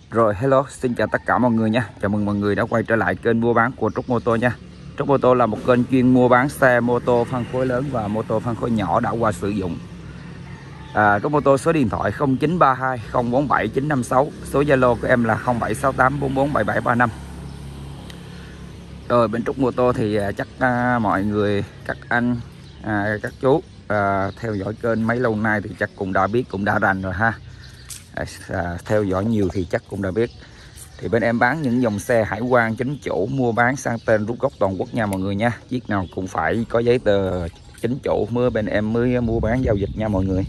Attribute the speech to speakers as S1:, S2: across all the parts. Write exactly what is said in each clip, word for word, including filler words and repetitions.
S1: Rồi, hello, xin chào tất cả mọi người nha. Chào mừng mọi người đã quay trở lại kênh mua bán của Trúc Mô Tô nha. Trúc Mô Tô là một kênh chuyên mua bán xe mô tô phân khối lớn và mô tô phân khối nhỏ đã qua sử dụng. À, Trúc Mô Tô số điện thoại không chín ba hai không bốn bảy chín năm sáu, số Zalo của em là không bảy sáu tám bốn bốn bảy bảy ba năm. Rồi bên Trúc Mô Tô thì à, chắc à, mọi người, các anh, à, các chú à, theo dõi kênh mấy lâu nay thì chắc cũng đã biết, cũng đã rành rồi ha. À, theo dõi nhiều thì chắc cũng đã biết. Thì bên em bán những dòng xe hải quan chính chủ, mua bán sang tên rút gốc toàn quốc nha mọi người nha. Chiếc nào cũng phải có giấy tờ chính chủ mới bên em mới mua bán giao dịch nha mọi người.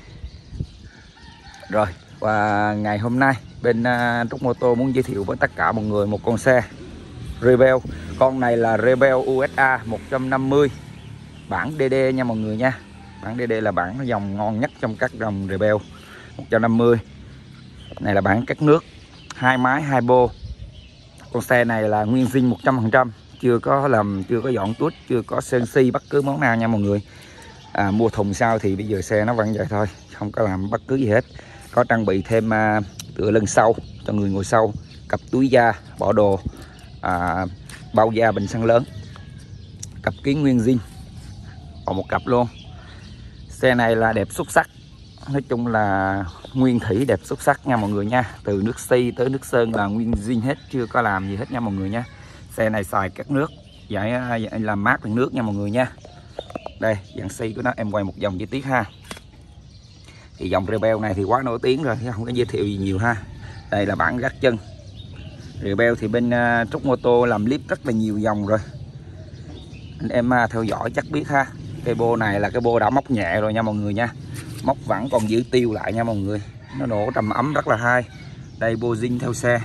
S1: Rồi, và ngày hôm nay bên uh, Trúc Mô Tô muốn giới thiệu với tất cả mọi người một con xe Rebel. Con này là Rebel u ét a một trăm năm mươi bản đê đê nha mọi người nha. Bản đê đê là bản dòng ngon nhất trong các dòng Rebel một trăm năm mươi. Này là bản cắt nước, hai máy hai bô. Con xe này là nguyên zin một trăm phần trăm, chưa có làm, chưa có dọn tuốt, chưa có sơn xi bất cứ món nào nha mọi người. À, mua thùng sau thì bây giờ xe nó vẫn vậy thôi, không có làm bất cứ gì hết. Có trang bị thêm à, tựa lưng sau cho người ngồi sau, cặp túi da, bỏ đồ, à, bao da bình xăng lớn, cặp kính nguyên zin, còn một cặp luôn. Xe này là đẹp xuất sắc, nói chung là nguyên thủy đẹp xuất sắc nha mọi người nha. Từ nước xi tới nước sơn là nguyên zin hết, chưa có làm gì hết nha mọi người nha. Xe này xài cắt nước, giải, giải làm mát bằng nước nha mọi người nha. Đây dạng xi của nó, em quay một dòng chi tiết ha. Thì dòng Rebel này thì quá nổi tiếng rồi, không có giới thiệu gì nhiều ha. Đây là bản gác chân Rebel, thì bên uh, Trúc Mô Tô làm clip rất là nhiều dòng rồi, anh em uh, theo dõi chắc biết ha. Cái bô này là cái bô đã móc nhẹ rồi nha mọi người nha, móc vẫn còn giữ tiêu lại nha mọi người, nó nổ trầm ấm rất là hay. Đây bô zin theo xe,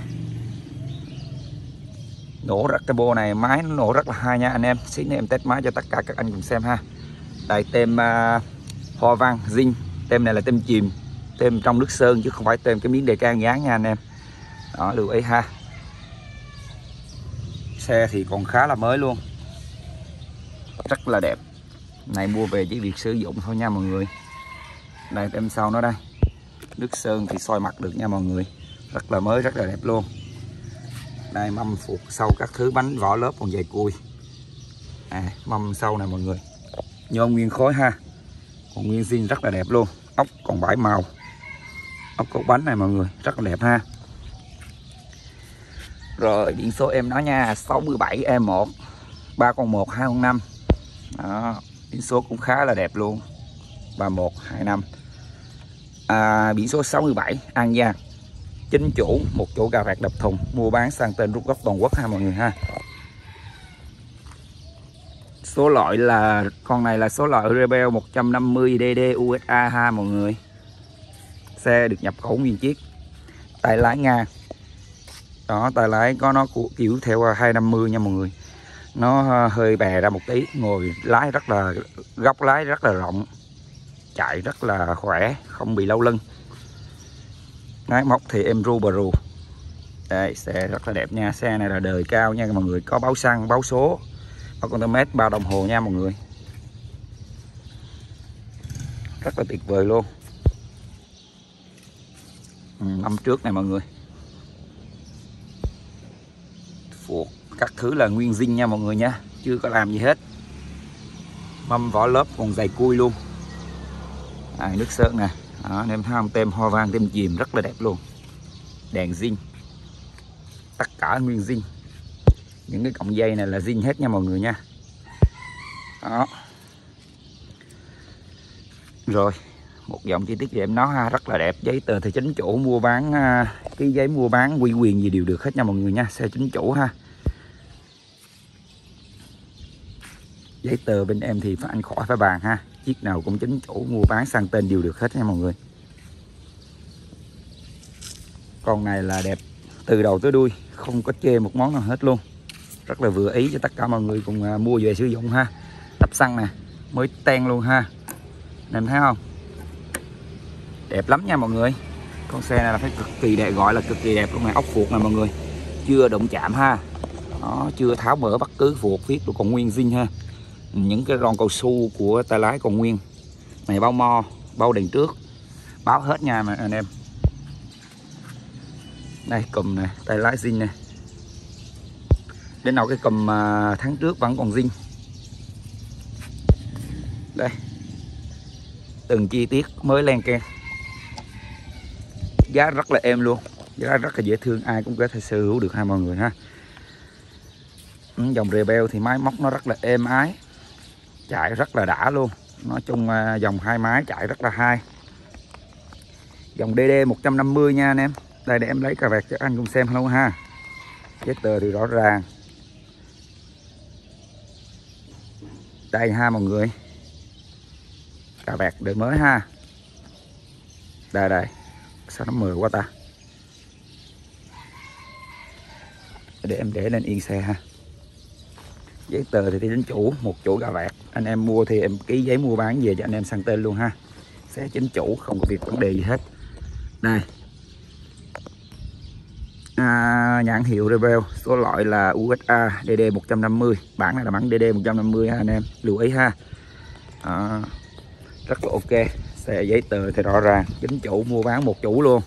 S1: nổ rất, cái bô này máy nó nổ rất là hay nha anh em. Xíu nữa em test máy cho tất cả các anh cùng xem ha. Đây tem uh, hoa văn zin, tem này là tem chìm, tem trong nước sơn chứ không phải tem cái miếng đề can dán nha anh em, đó lưu ý ha. Xe thì còn khá là mới luôn, rất là đẹp. Này mua về chỉ việc sử dụng thôi nha mọi người. Đây tem sau nó đây, nước sơn thì soi mặt được nha mọi người, rất là mới, rất là đẹp luôn. Đây mâm phuộc sau các thứ, bánh vỏ lớp còn dày cùi. À, mâm sau này mọi người, nhôm nguyên khối ha, còn nguyên zin rất là đẹp luôn. Ốc còn bảy màu, ốc cốt bánh này mọi người, rất là đẹp ha. Rồi biển số em nói nha, sáu bảy E một, ba con một hai con năm. Đó, biển số cũng khá là đẹp luôn, ba một hai năm. À, biển số sáu mươi bảy An Giang, chính chủ, một chỗ gà rạc đập thùng, mua bán sang tên rút gốc toàn quốc ha mọi người ha. Số loại là con này là số loại Rebel một trăm năm mươi đê đê u ét a ha mọi người. Xe được nhập khẩu nguyên chiếc, tay lái ngang. Đó, tay lái có nó của kiểu theo hai năm mươi nha mọi người. Nó hơi bè ra một tí, ngồi lái rất là, góc lái rất là rộng, chạy rất là khỏe, không bị lâu lưng. Máy móc thì em ru bờ rù. Đây xe rất là đẹp nha, xe này là đời cao nha mọi người, có báo xăng, báo số, báo contact, bao đồng hồ nha mọi người, rất là tuyệt vời luôn. Ừ, năm trước này mọi người, phuộc các thứ là nguyên zin nha mọi người nha, chưa có làm gì hết. Mâm vỏ lớp còn dày cui luôn. À, nước sơn nè, đó, em thấy không, tem hoa văn, tem chìm rất là đẹp luôn. Đèn zin, tất cả nguyên zin, những cái cọng dây này là zin hết nha mọi người nha. Đó. Rồi một dòng chi tiết về em nói ha, rất là đẹp. Giấy tờ thì chính chủ, mua bán cái giấy mua bán quy quyền gì đều được hết nha mọi người nha, xe chính chủ ha. Giấy tờ bên em thì phải anh khỏi phải bàn ha, chiếc nào cũng chính chủ, mua bán sang tên đều được hết nha mọi người. Con này là đẹp từ đầu tới đuôi, không có chê một món nào hết luôn, rất là vừa ý cho tất cả mọi người cùng mua về sử dụng ha. Đập xăng nè, mới ten luôn ha, em thấy không, đẹp lắm nha mọi người. Con xe này là phải cực kỳ đẹp, gọi là cực kỳ đẹp luôn này. Ốc phuộc này mọi người, chưa đụng chạm ha, đó, chưa tháo mở bất cứ phuộc viết được, còn nguyên zin ha. Những cái ron cao su của tay lái còn nguyên. Này bao mo, bao đèn trước, báo hết nha mà anh em. Đây cùm này, tay lái zin này. Đến nào cái cùm à, tháng trước vẫn còn zin. Đây, từng chi tiết mới len keng, giá rất là êm luôn, giá rất là dễ thương, ai cũng có thể sở hữu được ha mọi người ha. Dòng Rebel thì máy móc nó rất là êm ái, chạy rất là đã luôn. Nói chung dòng hai máy chạy rất là hay. Dòng đê đê một trăm năm mươi nha anh em. Đây để em lấy cà vẹt cho anh cùng xem luôn ha. Giấy tờ thì rõ ràng. Đây ha mọi người, cà vẹt đời mới ha. Đây đây, sao nó mờ quá ta. Để em để lên yên xe ha. Giấy tờ thì chính chủ, một chủ cà vẹt. Anh em mua thì em ký giấy mua bán về cho anh em sang tên luôn ha. Xe chính chủ, không có việc vấn đề gì hết. Đây, à, nhãn hiệu Rebel, số loại là u ét a đê đê một trăm năm mươi. Bản này là bản đê đê một trăm năm mươi ha anh em, lưu ý ha. À, rất là ok. Xe giấy tờ thì rõ ràng, chính chủ, mua bán một chủ luôn.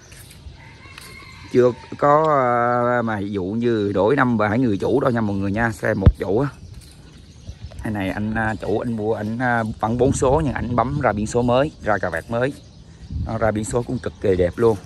S1: Chưa có mà ví dụ như đổi năm và hai người chủ đâu nha mọi người nha. Xe một chủ á. Cái này anh chủ anh mua anh vẫn bốn số nhưng anh bấm ra biển số mới, ra cà vẹt mới. Nó ra biển số cũng cực kỳ đẹp luôn.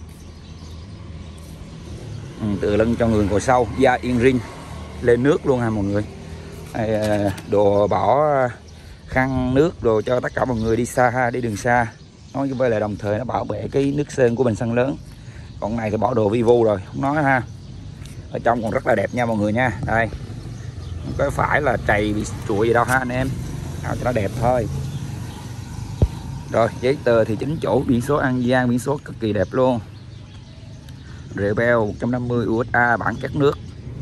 S1: Ừ, từ lưng cho người ngồi sau, da yên ring, lên nước luôn ha mọi người. Đây, đồ bỏ khăn nước đồ cho tất cả mọi người đi xa ha, đi đường xa. Nói với lại đồng thời nó bảo vệ cái nước sơn của bình xăng lớn. Còn này thì bỏ đồ vi vu rồi, không nói ha. Ở trong còn rất là đẹp nha mọi người nha. Đây, không có phải là trầy bị trụi gì đâu ha anh em, nào cho nó đẹp thôi. Rồi giấy tờ thì chính chủ, biển số An Giang, biển số cực kỳ đẹp luôn. Rebel một trăm năm mươi u ét a bản các nước,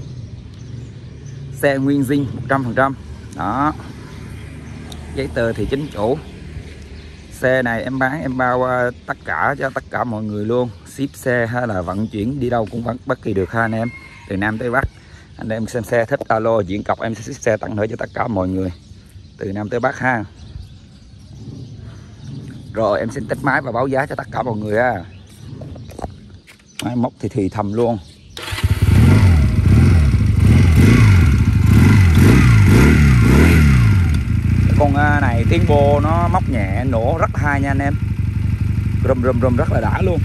S1: xe nguyên zin một trăm phần trăm đó. Giấy tờ thì chính chủ. Xe này em bán em bao uh, tất cả cho tất cả mọi người luôn, ship xe hay là vận chuyển đi đâu cũng vẫn bất kỳ được ha anh em, từ Nam tới Bắc. Anh em xem xe thích alo diện cọc em sẽ ship xe tặng nữa cho tất cả mọi người từ Nam tới Bắc ha. Rồi em xin test máy và báo giá cho tất cả mọi người ha. Máy móc thì thì thầm luôn. Con này tiếng bô nó móc nhẹ, nổ rất hay nha anh em. Rum rum rum rất là đã luôn.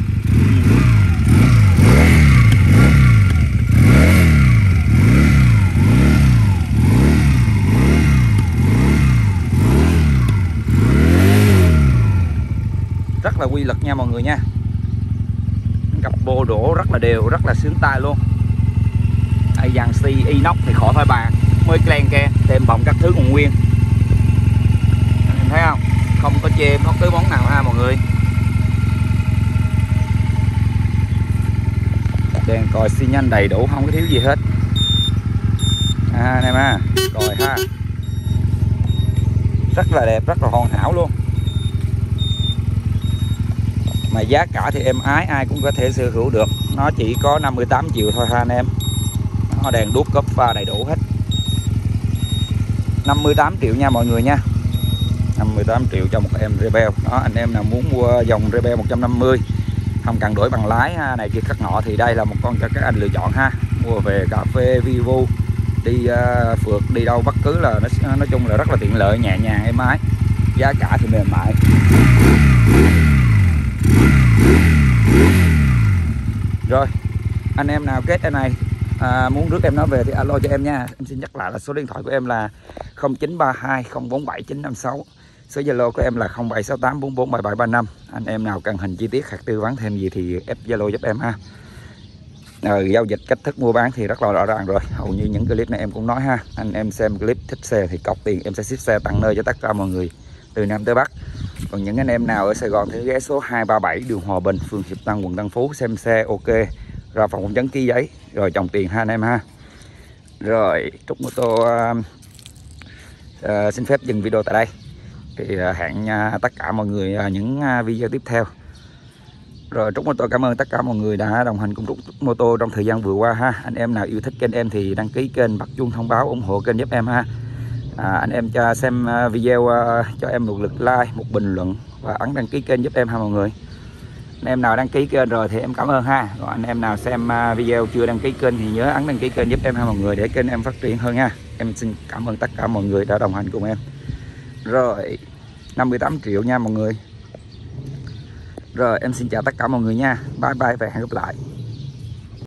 S1: Rất là quy lực nha mọi người nha. Cặp bô đổ rất là đều, rất là sướng tay luôn. Đây, dàn xi inox thì khỏi phải bàn, mới clen ke, thêm bọng các thứ còn nguyên. Em thấy không? Không có chê bất cứ món nào ha mọi người. Đèn còi xi nhan đầy đủ, không có thiếu gì hết. À anh em ha, rồi ha. Rất là đẹp, rất là hoàn hảo luôn. Mà giá cả thì êm ái, ai cũng có thể sở hữu được. Nó chỉ có năm mươi tám triệu thôi ha anh em. Nó đèn đuốc cốp pha đầy đủ hết. năm mươi tám triệu nha mọi người nha. năm mươi tám triệu cho một em Rebel. Đó, anh em nào muốn mua dòng Rebel một trăm năm mươi không cần đổi bằng lái ha, này kia khắc nọ thì đây là một con cho các anh lựa chọn ha. Mua về cà phê, Vivo, đi uh, phượt, đi đâu bất cứ là nó nói chung là rất là tiện lợi, nhẹ nhàng, êm ái. Giá cả thì mềm mại. Rồi anh em nào kết em này à, muốn rước em nó về thì alo cho em nha. Em xin nhắc lại là số điện thoại của em là không chín ba hai không bốn bảy chín năm sáu. Số Zalo của em là không bảy sáu tám bốn bốn bảy bảy ba năm. Anh em nào cần hình chi tiết hoặc tư vấn thêm gì thì ép Zalo giúp em ha. Rồi, giao dịch cách thức mua bán thì rất là rõ ràng rồi. Hầu như những clip này em cũng nói ha. Anh em xem clip thích xe thì cọc tiền em sẽ ship xe tặng nơi cho tất cả mọi người từ Nam tới Bắc. Còn những anh em nào ở Sài Gòn thì ghé số hai ba bảy đường Hòa Bình, phường Hiệp Tân, quận Tân Phú xem xe ok, ra phòng phỏng vấn ký giấy rồi chồng tiền ha anh em ha. Rồi Trúc Mô Tô uh, uh, xin phép dừng video tại đây. Thì uh, hẹn uh, tất cả mọi người uh, những uh, video tiếp theo. Rồi Trúc Mô Tô cảm ơn tất cả mọi người đã đồng hành cùng Trúc Mô Tô trong thời gian vừa qua ha. Anh em nào yêu thích kênh em thì đăng ký kênh, bật chuông thông báo ủng hộ kênh giúp em ha. À, anh em cho xem video uh, cho em một lượt like, một bình luận và ấn đăng ký kênh giúp em ha mọi người. Anh em nào đăng ký kênh rồi thì em cảm ơn ha. Còn anh em nào xem video chưa đăng ký kênh thì nhớ ấn đăng ký kênh giúp em ha mọi người, để kênh em phát triển hơn ha. Em xin cảm ơn tất cả mọi người đã đồng hành cùng em. Rồi năm mươi tám triệu nha mọi người. Rồi em xin chào tất cả mọi người nha. Bye bye và hẹn gặp lại.